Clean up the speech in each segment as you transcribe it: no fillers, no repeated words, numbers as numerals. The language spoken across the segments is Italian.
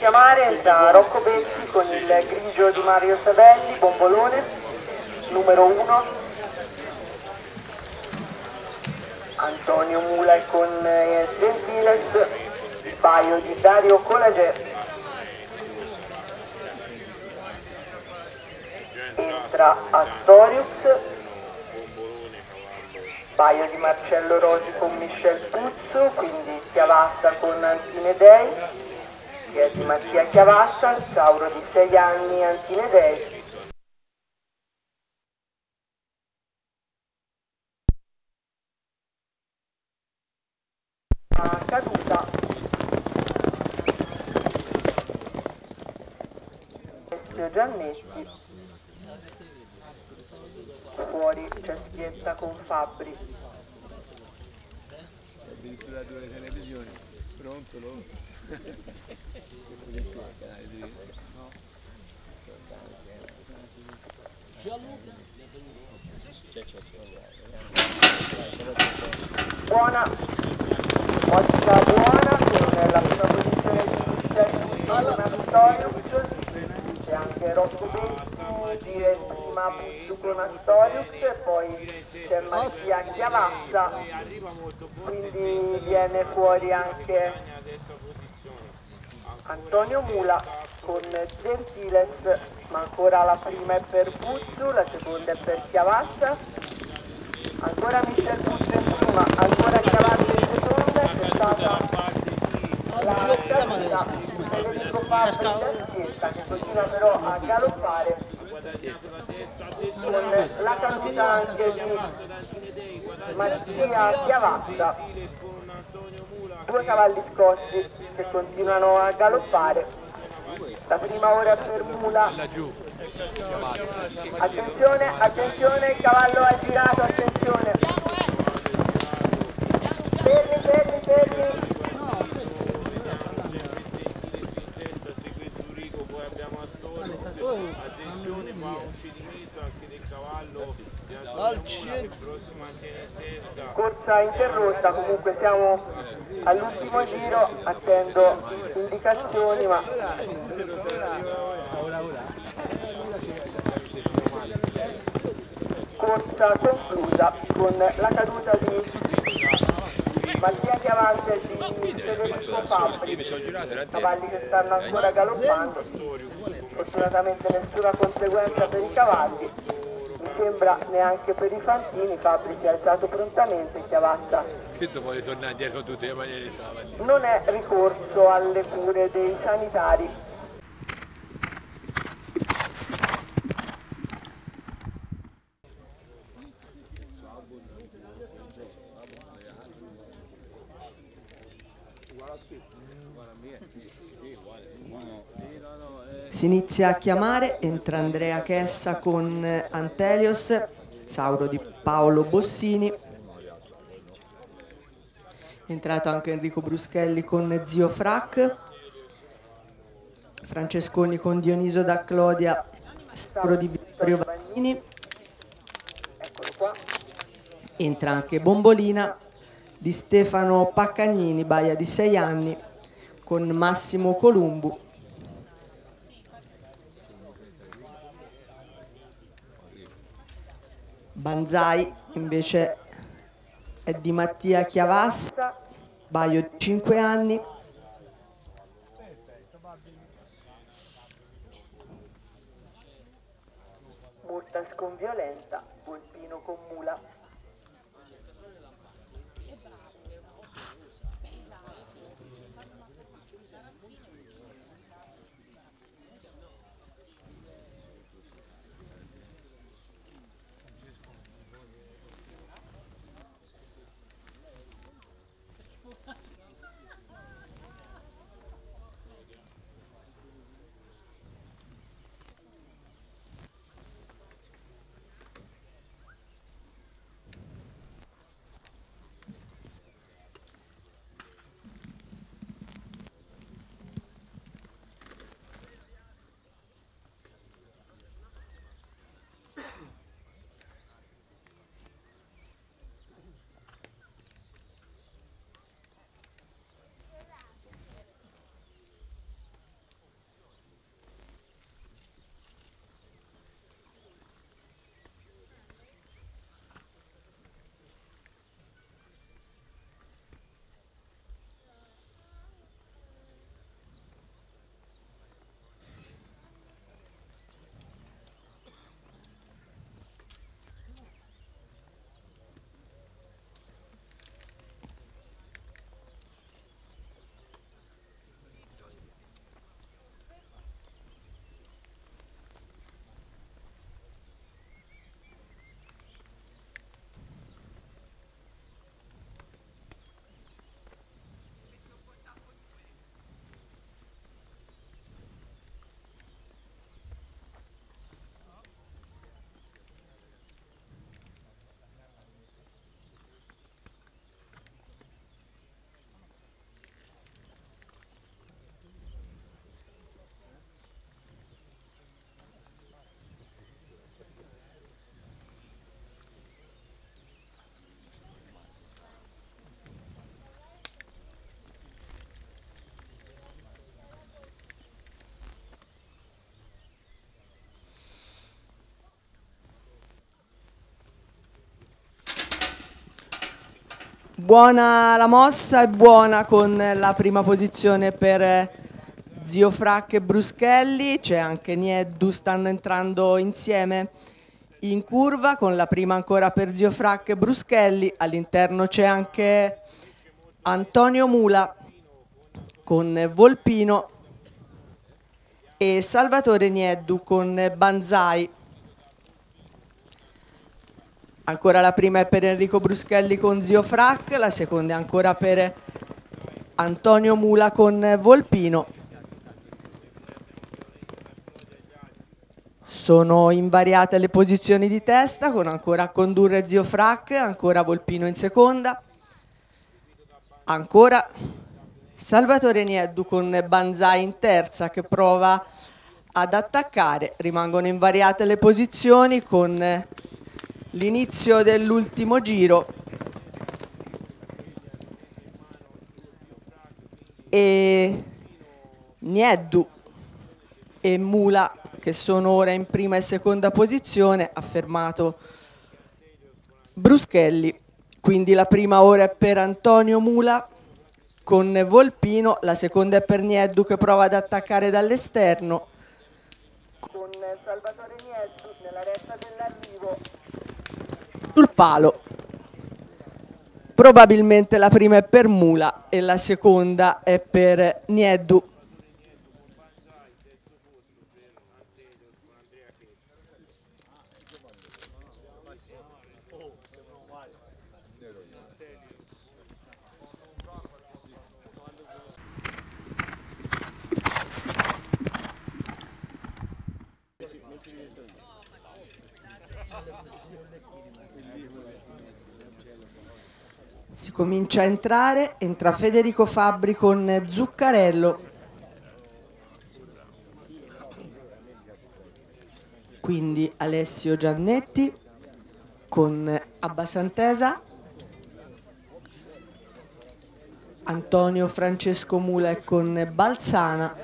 Chiamare entra Rocco Bessi con il grigio di Mario Sabelli, Bombolone, numero 1. Antonio Mula con Gentiles, paio di Dario Colagè. Entra Astorius, paio di Marcello Rosi con Michel Puzzo, quindi Chiavassa con Antinedei, che è di Mattia Chiavassa, Sauro di 6 anni, Antinedei. Caduta. Ezio Giannetti. Fuori c'è Schietta con Fabbri. Addirittura 2 televisioni. Pronto lo? Buona, mossa buona con la prima posizione di Michel Astorius, c'è anche Rocco Bessi, dire prima Puzzo con Astorius e poi c'è Mattia Chiavassa, quindi viene fuori anche Antonio Mula con Gentiles, ma ancora la prima è per Puzzo, la seconda è per Chiavassa, ancora Michel Puzzo in prima, ancora Chiavassa in seconda, c'è stata la caduta Federico Fabbri da Schietta che continua però a galoppare con la caduta anche di Mattia Chiavassa, 2 cavalli scossi che continuano a galoppare. La prima ora per Mula. Attenzione, attenzione, il cavallo ha girato, attenzione. Fermi, fermi, fermi. Attenzione, fa un cedimento anche del cavallo di Antonio, che prossima tiene in testa. Corsa interrotta, comunque siamo all'ultimo giro, attendo indicazioni, ma corsa conclusa con la caduta di Mattia Chiavassa e di Federico Fabbri, cavalli che stanno ancora galoppando, fortunatamente nessuna conseguenza per i cavalli, mi sembra neanche per i fantini. Fabbri si è alzato prontamente, Chiavassa Vuole tornare indietro tutte le maniere stamattina. non è ricorso alle cure dei sanitari. Si inizia a chiamare, entra Andrea Chessa con Antelios, Sauro di Paolo Bossini, è entrato anche Enrico Bruschelli con Zio Frac, Francesconi con Dioniso da Clodia, Sauro di Vittorio Vagnini, Eccolo qua. entra anche Bombolina di Stefano Paccagnini, baia di 6 anni, con Massimo Columbu. Banzai invece è di Mattia Chiavassa, baio di 5 anni. Murta sconviolenta, Volpino con Mula. Buona la mossa e buona con la prima posizione per Zio Frac e Bruschelli. C'è anche Nieddu, stanno entrando insieme in curva con la prima ancora per Zio Frac e Bruschelli. All'interno c'è anche Antonio Mula con Volpino e Salvatore Nieddu con Banzai. Ancora la prima è per Enrico Bruschelli con Zio Frac, la seconda è ancora per Antonio Mula con Volpino. Sono invariate le posizioni di testa, con ancora a condurre Zio Frac, ancora Volpino in seconda, ancora Salvatore Nieddu con Banzai in terza che prova ad attaccare. Rimangono invariate le posizioni con l'inizio dell'ultimo giro e Nieddu e Mula, che sono ora in prima e seconda posizione, ha fermato Bruschelli. Quindi la prima ora è per Antonio Mula con Volpino, la seconda è per Nieddu che prova ad attaccare dall'esterno. Con Salvatore Nieddu nella retta dell'arrivo. Sul palo. Probabilmente la prima è per Mula e la seconda è per Nieddu. Si comincia a entrare, entra Federico Fabbri con Zuccarello, quindi Alessio Giannetti con Abbasantesa, Antonio Francesco Mula e con Balzana,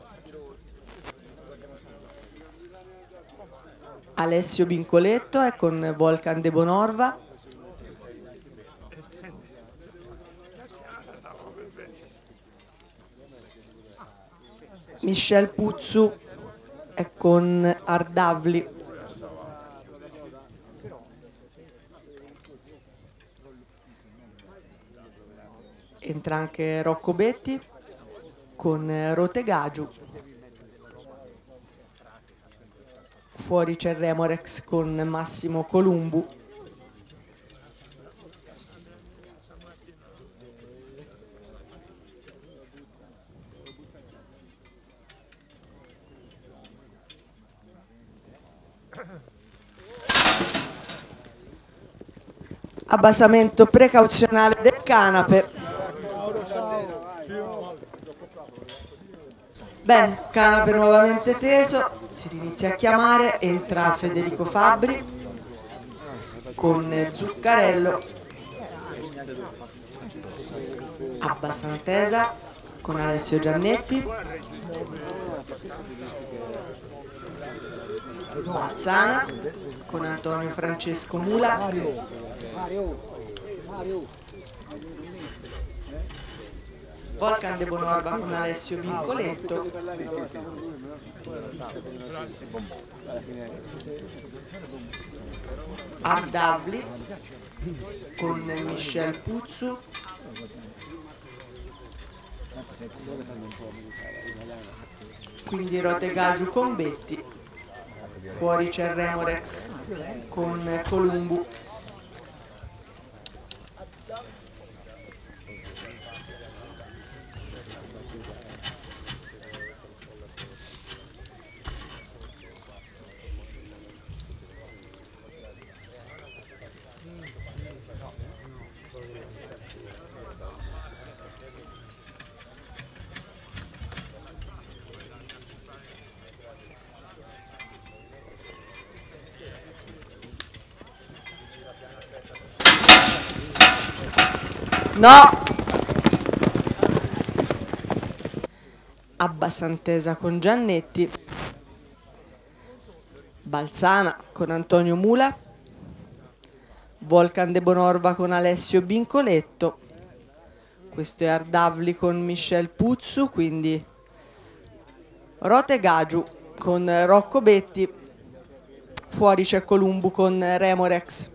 Alessio Bincoletto è con Volcan de Bonorva, Michel Puzzu è con Ardavli, entra anche Rocco Betti con Rotegagiu, fuori c'è Remorex con Massimo Columbu, abbassamento precauzionale del canape. Bene, canape nuovamente teso, si inizia a chiamare, entra Federico Fabbri con Zuccarello, Abbasantesa con Alessio Giannetti, Balzana con Antonio Francesco Mula, Volcan de Bonorva con Alessio Bincoletto, Ardavli con Michel Puzzu, quindi Rotegagiu con Betti, fuori c'è Remorex con Columbu. No! Abbasantesa con Giannetti, Balzana con Antonio Mula, Volcan de Bonorva con Alessio Bincoletto. Questo è Ardavli con Michel Puzzu, quindi Rote Gaju con Rocco Betti. Fuori c'è Columbu con Remorex.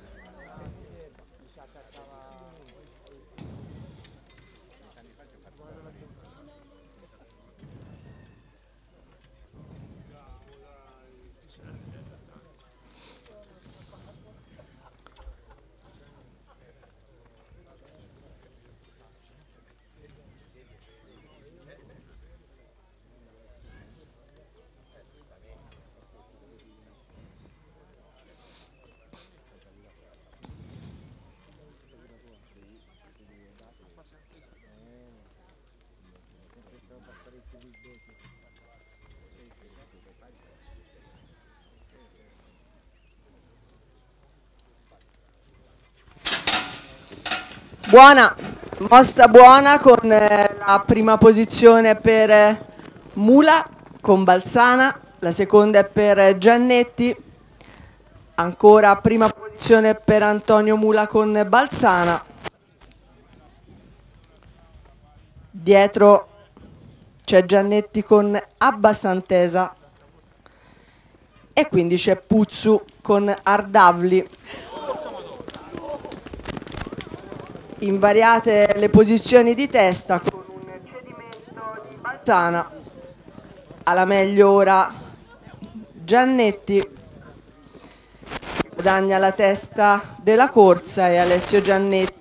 Buona, mossa buona con la prima posizione per Mula con Balzana, la seconda è per Giannetti, ancora prima posizione per Antonio Mula con Balzana, dietro c'è Giannetti con Abbasantesa e quindi c'è Puzzu con Ardavli. Invariate le posizioni di testa con un cedimento di Balzana, alla meglio ora Giannetti, guadagna la testa della corsa e Alessio Giannetti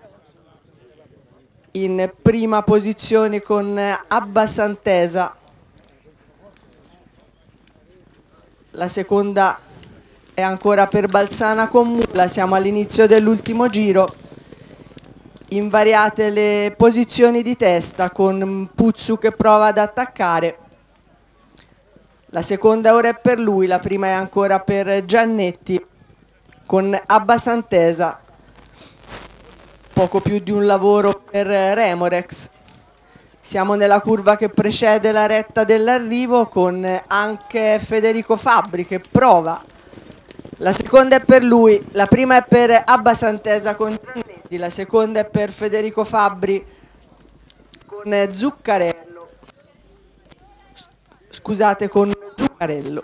in prima posizione con Abbasantesa, la seconda è ancora per Balzana con Mula, siamo all'inizio dell'ultimo giro. Invariate le posizioni di testa con Puzzu che prova ad attaccare, la seconda ora è per lui, la prima è ancora per Giannetti con Abbasantesa, poco più di un lavoro per Remorex. Siamo nella curva che precede la retta dell'arrivo con anche Federico Fabbri che prova, la seconda è per lui, la prima è per Abbasantesa con Giannetti, la seconda è per Federico Fabbri con Zuccarello. Scusate, con Zuccarello.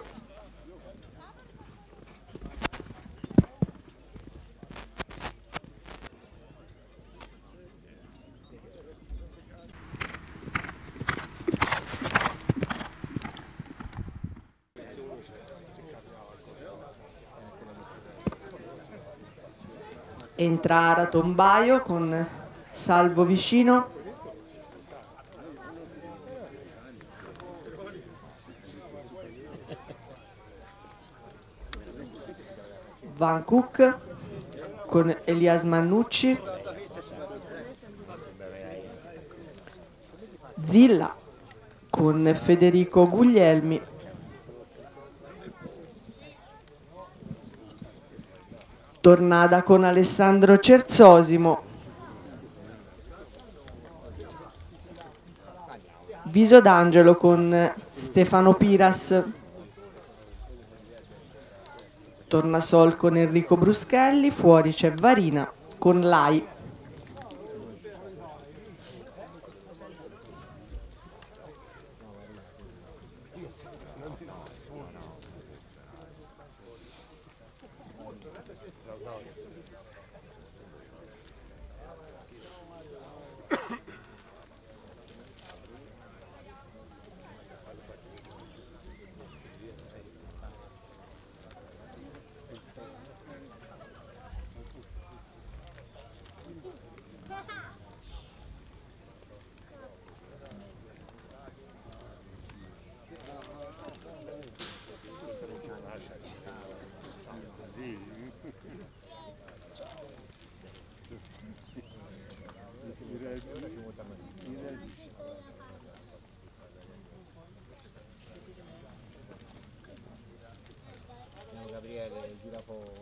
Entra Ara Tombaio con Salvo vicino. Van Cook con Elias Mannucci. Zilla con Federico Guglielmi. Tornada con Alessandro Cerzosimo. Viso d'Angelo con Stefano Piras. Tornasol con Enrico Bruschelli. Fuori c'è Varina con Lai. Gabriele Girafogna.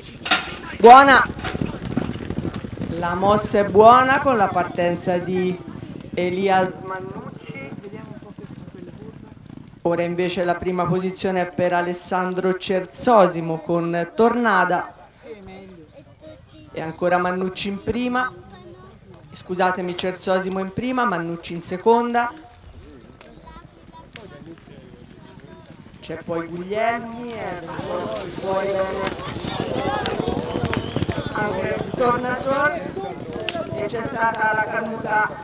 Buona. La mossa è buona con la partenza di Elias Mannucci. Ora invece la prima posizione è per Alessandro Cerzosimo con Tornada. E ancora Mannucci in prima. Scusatemi, Cerzosimo in prima, Mannucci in seconda. C'è poi Guglielmi e fuori anche Tornasol e c'è stata la caduta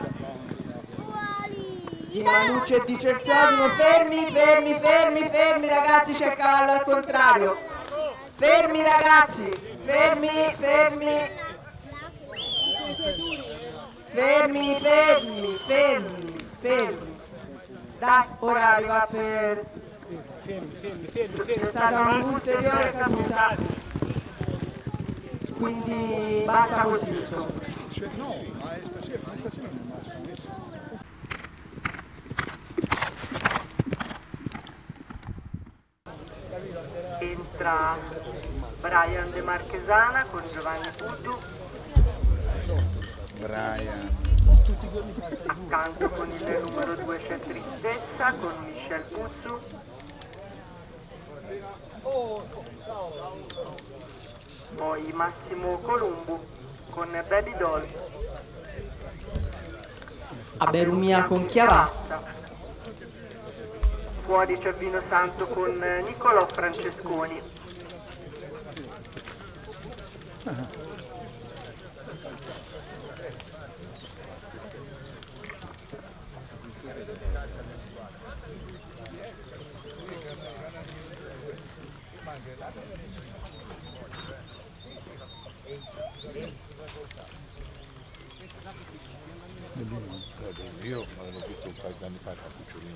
di Mannucci e di Cerzosimo. Fermi ragazzi, c'è il cavallo al contrario. Fermi ragazzi, fermi. Dai, ora arriva per... C'è stata un'ulteriore caduta, quindi basta così, insomma. No, ma stasera non mi ha scommesso. Entra Brian De Marchesana con Giovanni Puddu. Accanto con il numero 2 c'è Tristezza con Michel Puzzu. Poi Massimo Columbu con Baby Doll. Aberumia con Chiavasta. Fuori c'è Vino Santo con Niccolò Francesconi. Io l'avevo visto un paio di anni fa, Capucciolino.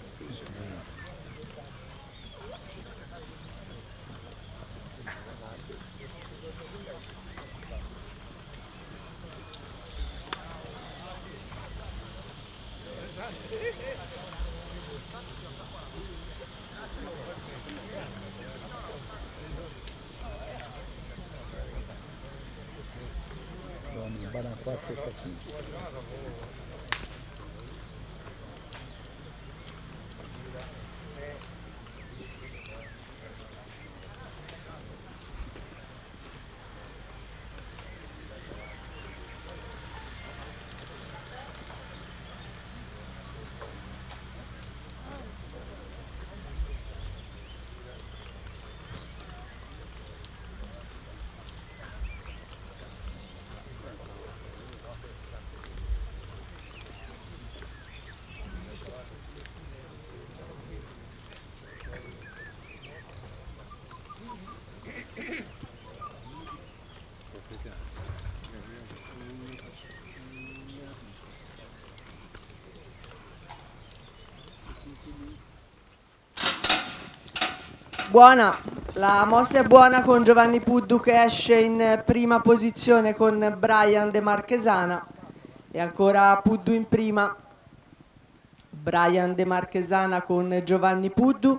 Buona, la mossa è buona con Giovanni Puddu che esce in prima posizione con Brian De Marchesana e ancora Puddu in prima, Brian De Marchesana con Giovanni Puddu,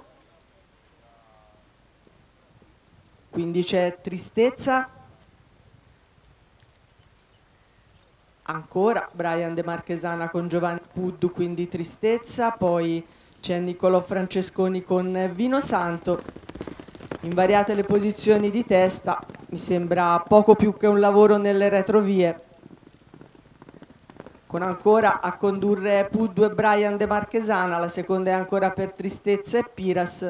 quindi c'è Tristezza, ancora Brian De Marchesana con Giovanni Puddu, quindi Tristezza, poi c'è Niccolò Francesconi con Vino Santo. Invariate le posizioni di testa, mi sembra poco più che un lavoro nelle retrovie, con ancora a condurre Puddu e Brian De Marchesana, la seconda è ancora per Tristezza e Piras.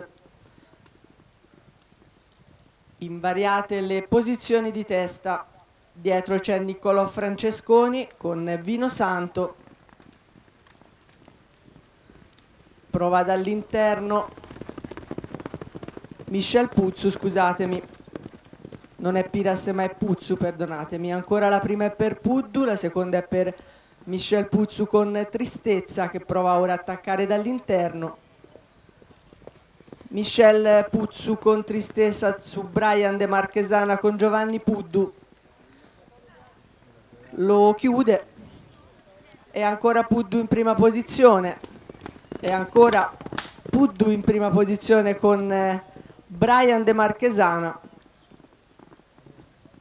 Invariate le posizioni di testa, dietro c'è Niccolò Francesconi con Vino Santo, prova dall'interno Michel Puzzu, scusatemi, non è Piras ma è Puzzu, perdonatemi. Ancora la prima è per Puddu, la seconda è per Michel Puzzu con Tristezza che prova ora a attaccare dall'interno. Michel Puzzu con Tristezza su Brian De Marchesana con Giovanni Puddu. Lo chiude e ancora Puddu in prima posizione e ancora Puddu in prima posizione con Brian De Marchesana.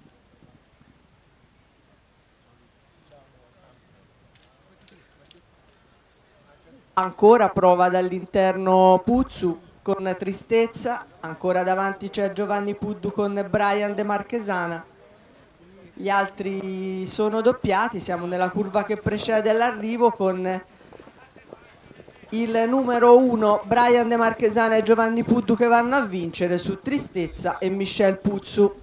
Ancora prova dall'interno Puzzu con Tristezza, ancora davanti c'è Giovanni Puddu con Brian De Marchesana. Gli altri sono doppiati, siamo nella curva che precede l'arrivo con il numero 1 Brian De Marchesana e Giovanni Puddu che vanno a vincere su Tristezza e Michel Puzzu.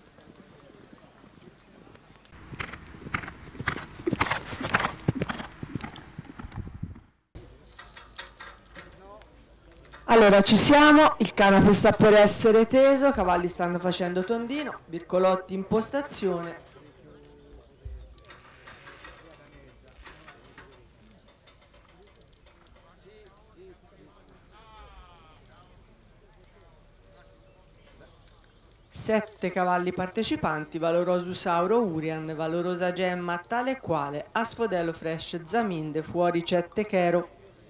Allora ci siamo, il canape sta per essere teso, cavalli stanno facendo tondino, Bircolotti in postazione. Sette cavalli partecipanti, Valorosus Auro Urian, Valorosa Gemma tale quale, Asfodelo Fresh Zaminde, fuori c'è Techero.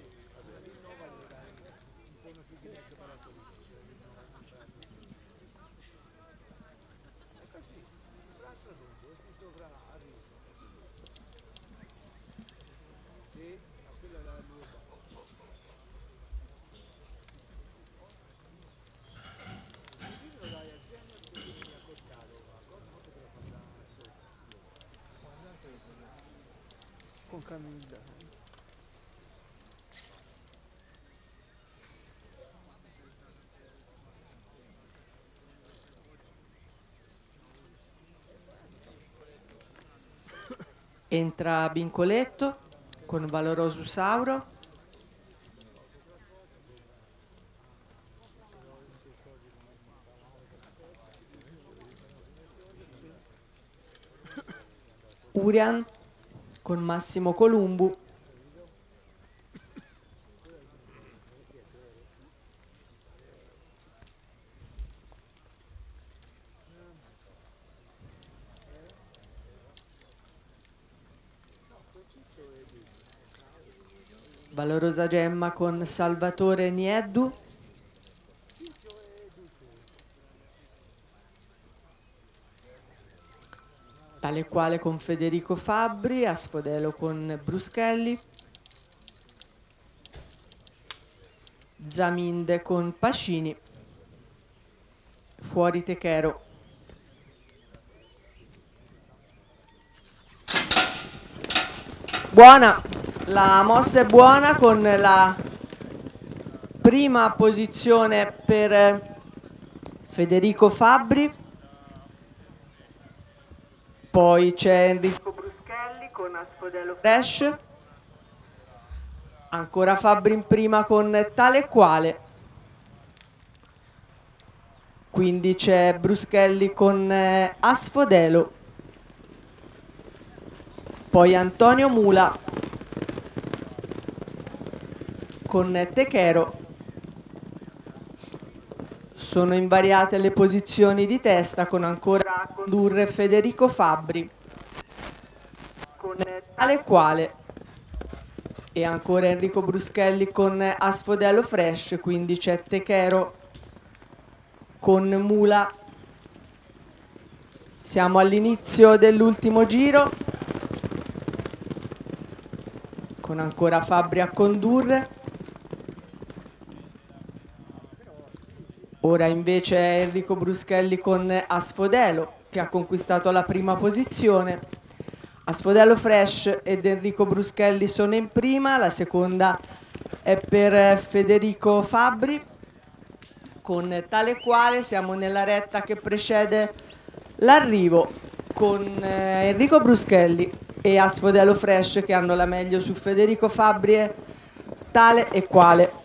Entra Bincoletto con Valorosus Auro. Urian con Massimo Columbu. Valorosa Gemma con Salvatore Nieddu. Tale quale con Federico Fabbri, Asfodelo con Bruschelli. Zaminde con Pascini. Fuori Techero. Buona! La mossa è buona con la prima posizione per Federico Fabbri, poi c'è Enrico Bruschelli con Asfodelo Fresh, ancora Fabbri in prima con Tale Quale, quindi c'è Bruschelli con Asfodelo, poi Antonio Mula con Techero. Sono invariate le posizioni di testa con ancora a condurre Federico Fabbri con Tale Quale e ancora Enrico Bruschelli con Asfodelo Fresh, quindi c'è Techero con Mula. Siamo all'inizio dell'ultimo giro con ancora Fabbri a condurre. Ora invece è Enrico Bruschelli con Asfodelo che ha conquistato la prima posizione. Asfodelo Fresh ed Enrico Bruschelli sono in prima, la seconda è per Federico Fabbri. Con Tale Quale siamo nella retta che precede l'arrivo con Enrico Bruschelli e Asfodelo Fresh che hanno la meglio su Federico Fabbri e Tale e Quale.